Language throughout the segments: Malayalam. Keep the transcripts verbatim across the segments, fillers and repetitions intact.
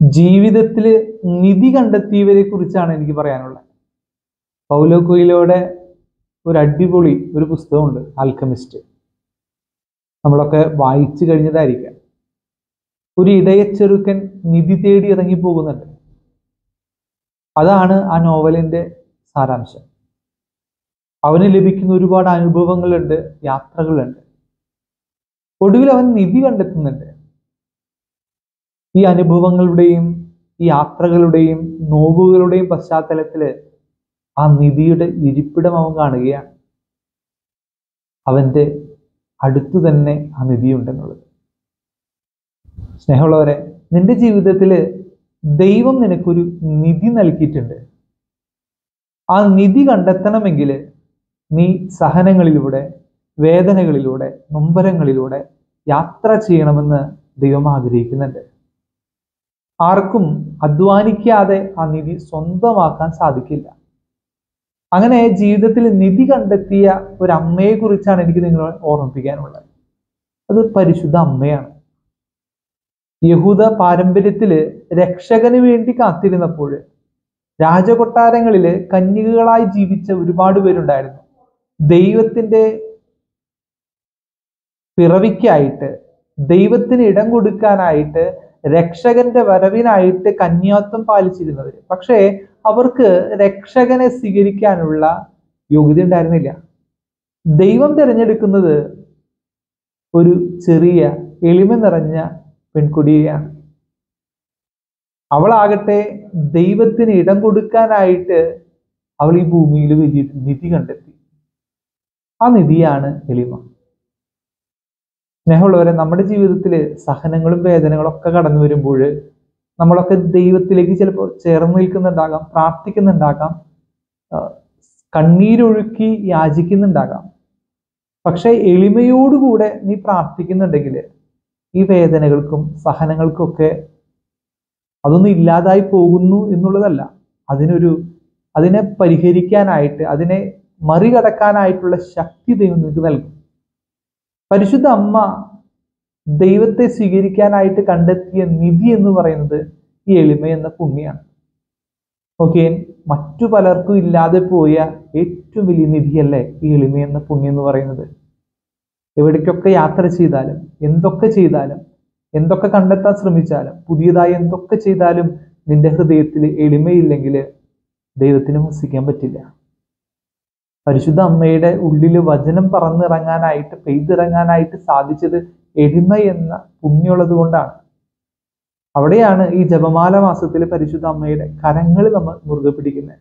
ജീവിതത്തിൽ നിധി കണ്ടെത്തിയവരെ കുറിച്ചാണ് എനിക്ക് പറയാനുള്ളത്. പൗലോ കൊയ്ലോയുടെ ഒരു അടിപൊളി ഒരു പുസ്തകമുണ്ട്, ആൽക്കമിസ്റ്റ്. നമ്മളൊക്കെ വായിച്ചു കഴിഞ്ഞതായിരിക്കാം. ഒരു ഇടയച്ചെറുക്കൻ നിധി തേടി ഇറങ്ങി പോകുന്നുണ്ട്. അതാണ് ആ നോവലിന്റെ സാരാംശം. അവന് ലഭിക്കുന്ന ഒരുപാട് അനുഭവങ്ങളുണ്ട്, യാത്രകളുണ്ട്. ഒടുവിൽ അവൻ നിധി കണ്ടെത്തുന്നുണ്ട്. ഈ അനുഭവങ്ങളുടെയും ഈ യാത്രകളുടെയും നോവുകളുടെയും പശ്ചാത്തലത്തില് ആ നിധിയുടെ ഇരിപ്പിടം അവൻ കാണുകയാണ്. അവന്റെ അടുത്തു തന്നെ ആ നിധി ഉണ്ടെന്നുള്ളത്. സ്നേഹമുള്ളവരെ, നിന്റെ ജീവിതത്തില് ദൈവം നിനക്കൊരു നിധി നൽകിയിട്ടുണ്ട്. ആ നിധി കണ്ടെത്തണമെങ്കിൽ നീ സഹനങ്ങളിലൂടെ, വേദനകളിലൂടെ, നൊമ്പരങ്ങളിലൂടെ യാത്ര ചെയ്യണമെന്ന് ദൈവം ആഗ്രഹിക്കുന്നുണ്ട്. ആർക്കും അധ്വാനിക്കാതെ ആ നിധി സ്വന്തമാക്കാൻ സാധിക്കില്ല. അങ്ങനെ ജീവിതത്തിൽ നിധി കണ്ടെത്തിയ ഒരു അമ്മയെ കുറിച്ചാണ് എനിക്ക് നിങ്ങളെ ഓർമ്മിപ്പിക്കാനുള്ളത്. അത് പരിശുദ്ധ അമ്മയാണ്. യഹൂദ പാരമ്പര്യത്തില് രക്ഷകന് വേണ്ടി കാത്തിരുന്നപ്പോൾ രാജകൊട്ടാരങ്ങളില് കന്യകകളായി ജീവിച്ച ഒരുപാട് പേരുണ്ടായിരുന്നു. ദൈവത്തിന്റെ പിറവിക്കായിട്ട്, ദൈവത്തിന് ഇടം കൊടുക്കാനായിട്ട്, രക്ഷകന്റെ വരവിനായിട്ട് കന്യാത്വം പാലിച്ചിരുന്നവര്. പക്ഷേ അവർക്ക് രക്ഷകനെ സ്വീകരിക്കാനുള്ള യോഗ്യത ഉണ്ടായിരുന്നില്ല. ദൈവം തിരഞ്ഞെടുക്കുന്നത് ഒരു ചെറിയ എളിമ നിറഞ്ഞ പെൺകുട്ടിയെയാണ്. അവളാകട്ടെ ദൈവത്തിന് ഇടം കൊടുക്കാനായിട്ട് അവൾ ഈ ഭൂമിയിൽ വലിയ നിധി കണ്ടെത്തി. ആ നിധിയാണ് എളിമ. സ്നേഹമുള്ളവരെ, നമ്മുടെ ജീവിതത്തിൽ സഹനങ്ങളും വേദനകളും ഒക്കെ കടന്നു വരുമ്പോൾ നമ്മളൊക്കെ ദൈവത്തിലേക്ക് ചിലപ്പോൾ ചേർന്ന് നിൽക്കുന്നുണ്ടാകാം, പ്രാർത്ഥിക്കുന്നുണ്ടാകാം, കണ്ണീരൊഴുക്കി യാചിക്കുന്നുണ്ടാകാം. പക്ഷെ എളിമയോടുകൂടെ നീ പ്രാർത്ഥിക്കുന്നുണ്ടെങ്കിൽ ഈ വേദനകൾക്കും സഹനങ്ങൾക്കും ഒക്കെ അതൊന്നും ഇല്ലാതായി പോകുന്നു എന്നുള്ളതല്ല. അതിനൊരു അതിനെ പരിഹരിക്കാനായിട്ട്, അതിനെ മറികടക്കാനായിട്ടുള്ള ശക്തി ദൈവം നിങ്ങൾക്ക് നൽകും. പരിശുദ്ധ അമ്മ ദൈവത്തെ സ്വീകരിക്കാനായിട്ട് കണ്ടെത്തിയ നിധി എന്ന് പറയുന്നത് ഈ എളിമ എന്ന പുണ്യാണ്. ഓക്കെ, മറ്റു പലർക്കും ഇല്ലാതെ പോയ ഏറ്റവും വലിയ നിധിയല്ലേ ഈ എളിമ എന്ന പുണ്യം എന്ന് പറയുന്നത്. എവിടേക്കൊക്കെ യാത്ര ചെയ്താലും, എന്തൊക്കെ ചെയ്താലും, എന്തൊക്കെ കണ്ടെത്താൻ ശ്രമിച്ചാലും, പുതിയതായി എന്തൊക്കെ ചെയ്താലും നിന്റെ ഹൃദയത്തിൽ എളിമയില്ലെങ്കിൽ ദൈവത്തിന് വസിക്കാൻ പറ്റില്ല. പരിശുദ്ധ അമ്മയുടെ ഉള്ളിൽ വചനം പറന്നിറങ്ങാനായിട്ട്, പെയ്തിറങ്ങാനായിട്ട് സാധിച്ചത് എളിമ എന്ന പുണ്യമുള്ളത് കൊണ്ടാണ്. അവിടെയാണ് ഈ ജപമാല മാസത്തിൽ പരിശുദ്ധ അമ്മയുടെ കരങ്ങൾ നമ്മൾ മുറുകെ പിടിക്കുന്നത്.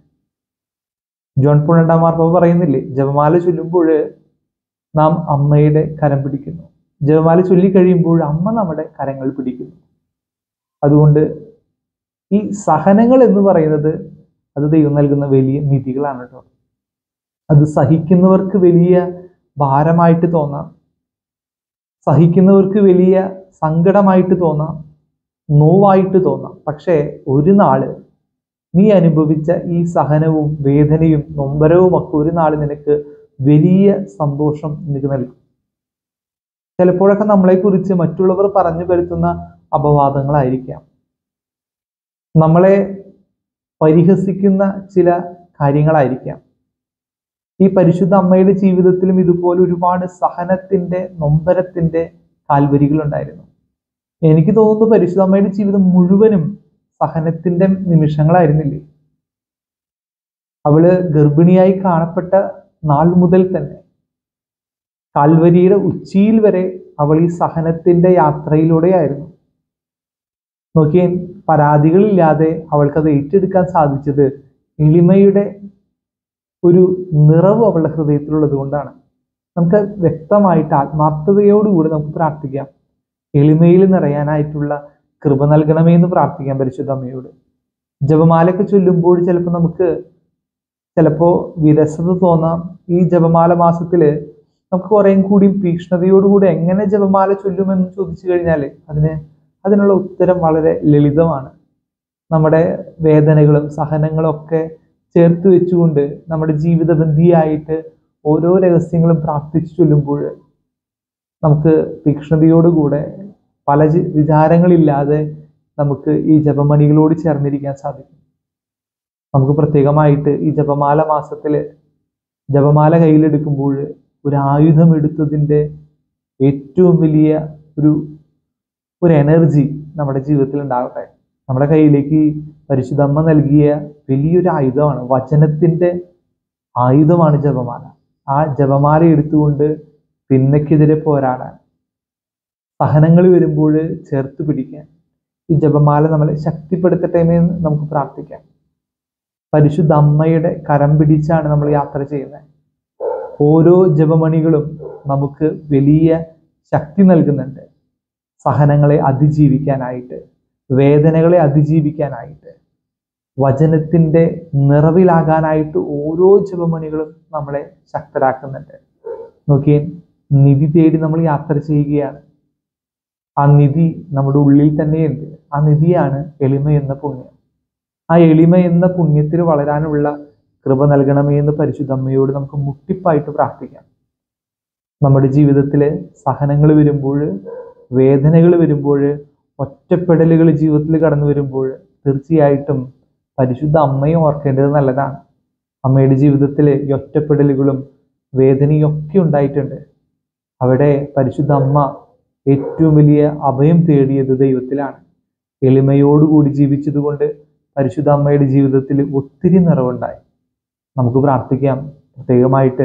ജോൺ പോൾ രണ്ടാം മാർപ്പാപ്പ പറയുന്നില്ലേ, ജപമാല ചൊല്ലുമ്പോൾ നാം അമ്മയുടെ കരം പിടിക്കുന്നു, ജപമാല ചൊല്ലിക്കഴിയുമ്പോൾ അമ്മ നമ്മുടെ കരങ്ങൾ പിടിക്കുന്നു. അതുകൊണ്ട് ഈ സഹനങ്ങൾ എന്ന് പറയുന്നത് അത് ദൈവം നൽകുന്ന വലിയ നിധികളാണ് കേട്ടോ. അത് സഹിക്കുന്നവർക്ക് വലിയ ഭാരമായിട്ട് തോന്നാം, സഹിക്കുന്നവർക്ക് വലിയ സങ്കടമായിട്ട് തോന്നാം, നോവായിട്ട് തോന്നാം. പക്ഷേ ഒരു നാള് നീ അനുഭവിച്ച ഈ സഹനവും വേദനയും നൊമ്പരവും ഒക്കെ ഒരു നാള് നിനക്ക് വലിയ സന്തോഷം നിനക്ക് നൽകും. ചിലപ്പോഴൊക്കെ നമ്മളെ കുറിച്ച് മറ്റുള്ളവർ പറഞ്ഞു വരുത്തുന്ന അപവാദങ്ങളായിരിക്കാം, നമ്മളെ പരിഹസിക്കുന്ന ചില കാര്യങ്ങളായിരിക്കാം. ഈ പരിശുദ്ധ അമ്മയുടെ ജീവിതത്തിലും ഇതുപോലെ ഒരുപാട് സഹനത്തിന്റെ, നൊമ്പരത്തിന്റെ കാൽവരികൾ ഉണ്ടായിരുന്നു. എനിക്ക് തോന്നുന്നു പരിശുദ്ധ അമ്മയുടെ ജീവിതം മുഴുവനും സഹനത്തിന്റെ നിമിഷങ്ങളായിരുന്നില്ലേ. അവള് ഗർഭിണിയായി കാണപ്പെട്ട നാൾ മുതൽ തന്നെ കാൽവരിയുടെ ഉച്ചിയിൽ വരെ അവൾ ഈ സഹനത്തിന്റെ യാത്രയിലൂടെയായിരുന്നു. നോക്കിയേ, പരാതികളില്ലാതെ അവൾക്കത് ഏറ്റെടുക്കാൻ സാധിച്ചത് എളിമയുടെ ഒരു നിറവ് അവളുടെ ഹൃദയത്തിലുള്ളത് കൊണ്ടാണ്. നമുക്ക് വ്യക്തമായിട്ട് ആത്മാർത്ഥതയോടുകൂടി നമുക്ക് പ്രാർത്ഥിക്കാം, എളിമയിൽ നിറയാനായിട്ടുള്ള കൃപ നൽകണമേ എന്ന് പ്രാർത്ഥിക്കാം പരിശുദ്ധ അമ്മയോട്. ജപമാലയൊക്കെ ചൊല്ലുമ്പോൾ ചിലപ്പോൾ നമുക്ക് ചിലപ്പോൾ വിരസത തോന്നാം. ഈ ജപമാല മാസത്തില് നമുക്ക് കുറേയും കൂടി തീക്ഷ്ണതയോടുകൂടി എങ്ങനെ ജപമാല ചൊല്ലുമെന്ന് ചോദിച്ചു കഴിഞ്ഞാൽ അതിന് അതിനുള്ള ഉത്തരം വളരെ ലളിതമാണ്. നമ്മുടെ വേദനകളും സഹനങ്ങളും ഒക്കെ ചേർത്ത് വെച്ചുകൊണ്ട് നമ്മുടെ ജീവിതബന്ധിയായിട്ട് ഓരോ രഹസ്യങ്ങളും പ്രാർത്ഥിച്ചു ചൊല്ലുമ്പോൾ നമുക്ക് തീക്ഷ്ണതയോടുകൂടെ പല വിചാരങ്ങളില്ലാതെ നമുക്ക് ഈ ജപമണികളോട് ചേർന്നിരിക്കാൻ സാധിക്കും. നമുക്ക് പ്രത്യേകമായിട്ട് ഈ ജപമാല മാസത്തിൽ ജപമാല കയ്യിലെടുക്കുമ്പോൾ ഒരു ആയുധം എടുത്തതിൻ്റെ ഏറ്റവും വലിയ ഒരു ഒരു എനർജി നമ്മുടെ ജീവിതത്തിൽ ഉണ്ടാകട്ടെ. നമ്മുടെ കയ്യിലേക്ക് പരിശുദ്ധമ്മ നൽകിയ വലിയൊരു ആയുധമാണ്, വചനത്തിൻ്റെ ആയുധമാണ് ജപമാല. ആ ജപമാല എടുത്തുകൊണ്ട് തിന്മയ്ക്കെതിരെ പോരാടാൻ, സഹനങ്ങൾ വരുമ്പോൾ ചേർത്ത് പിടിക്കാൻ ഈ ജപമാല നമ്മളെ ശക്തിപ്പെടുത്തട്ടെ എന്ന് നമുക്ക് പ്രാർത്ഥിക്കാം. പരിശുദ്ധ അമ്മയുടെ കരം പിടിച്ചാണ് നമ്മൾ യാത്ര ചെയ്യുന്നത്. ഓരോ ജപമണികളും നമുക്ക് വലിയ ശക്തി നൽകുന്നുണ്ട്. സഹനങ്ങളെ അതിജീവിക്കാനായിട്ട്, വേദനകളെ അതിജീവിക്കാനായിട്ട്, വചനത്തിൻ്റെ നിറവിലാകാനായിട്ട് ഓരോ ജപമണികളും നമ്മളെ ശക്തരാക്കുന്നുണ്ട്. നോക്കിയേ, നിധി തേടി നമ്മൾ യാത്ര ചെയ്യുകയാണ്. ആ നിധി നമ്മുടെ ഉള്ളിൽ തന്നെയുണ്ട്. ആ നിധിയാണ് എളിമ എന്ന പുണ്യം. ആ എളിമ എന്ന പുണ്യത്തിൽ വളരാനുള്ള കൃപ നൽകണമേ എന്ന് പരിശുദ്ധമ്മയോട് നമുക്ക് മുട്ടിപ്പായിട്ട് പ്രാർത്ഥിക്കാം. നമ്മുടെ ജീവിതത്തിൽ സഹനങ്ങൾ വരുമ്പോൾ, വേദനകൾ വരുമ്പോൾ, ഒറ്റപ്പെടലുകൾ ജീവിതത്തിൽ കടന്നു വരുമ്പോൾ തീർച്ചയായിട്ടും പരിശുദ്ധ അമ്മയെ ഓർക്കേണ്ടത് നല്ലതാണ്. അമ്മയുടെ ജീവിതത്തിൽ ഈ ഒറ്റപ്പെടലുകളും വേദനയും ഒക്കെ ഉണ്ടായിട്ടുണ്ട്. അവിടെ പരിശുദ്ധ അമ്മ ഏറ്റവും വലിയ അഭയം തേടിയത് ദൈവത്തിലാണ്. എളിമയോടുകൂടി ജീവിച്ചതുകൊണ്ട് പരിശുദ്ധ അമ്മയുടെ ജീവിതത്തിൽ ഒത്തിരി നിറവുണ്ടായി. നമുക്ക് പ്രാർത്ഥിക്കാം. പ്രത്യേകമായിട്ട്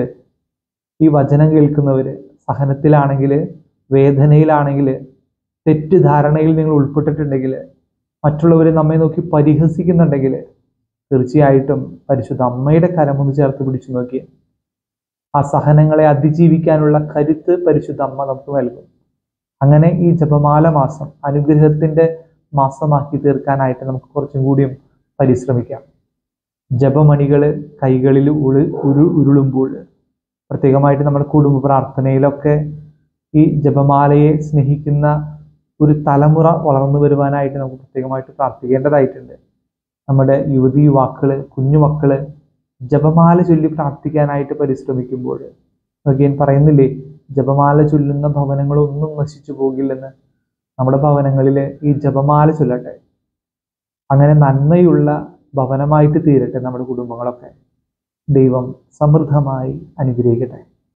ഈ വചനം കേൾക്കുന്നവർ സഹനത്തിലാണെങ്കിൽ, വേദനയിലാണെങ്കിൽ, തെറ്റിദ്ധാരണയിൽ നിങ്ങൾ ഉൾപ്പെട്ടിട്ടുണ്ടെങ്കിൽ, മറ്റുള്ളവരെ നമ്മെ നോക്കി പരിഹസിക്കുന്നുണ്ടെങ്കിൽ തീർച്ചയായിട്ടും പരിശുദ്ധ അമ്മയുടെ കരമൊന്ന് ചേർത്ത് പിടിച്ചു നോക്കി. ആ സഹനങ്ങളെ അതിജീവിക്കാനുള്ള കരുത്ത് പരിശുദ്ധ അമ്മ നമുക്ക് നൽകും. അങ്ങനെ ഈ ജപമാല മാസം അനുഗ്രഹത്തിൻ്റെ മാസമാക്കി തീർക്കാനായിട്ട് നമുക്ക് കുറച്ചും കൂടിയും പരിശ്രമിക്കാം. ജപമണികൾ കൈകളിൽ ഉളു ഉരു ഉരുളുമ്പോൾ, പ്രത്യേകമായിട്ട് നമ്മുടെ കുടുംബ പ്രാർത്ഥനയിലൊക്കെ ഈ ജപമാലയെ സ്നേഹിക്കുന്ന ഒരു തലമുറ വളർന്നു വരുവാനായിട്ട് നമുക്ക് പ്രത്യേകമായിട്ട് പ്രാർത്ഥിക്കേണ്ടതായിട്ടുണ്ട്. നമ്മുടെ യുവതി യുവാക്കൾ, കുഞ്ഞുമക്കൾ ജപമാല ചൊല്ലി പ്രാർത്ഥിക്കാനായിട്ട് പരിശ്രമിക്കുമ്പോൾ, ഞാൻ പറയുന്നില്ലേ, ജപമാല ചൊല്ലുന്ന ഭവനങ്ങളൊന്നും നശിച്ചു പോകില്ലെന്ന്. നമ്മുടെ ഭവനങ്ങളിൽ ഈ ജപമാല ചൊല്ലട്ടെ. അങ്ങനെ നന്മയുള്ള ഭവനമായിട്ട് തീരട്ടെ നമ്മുടെ കുടുംബങ്ങളൊക്കെ. ദൈവം സമൃദ്ധമായി അനുഗ്രഹിക്കട്ടെ.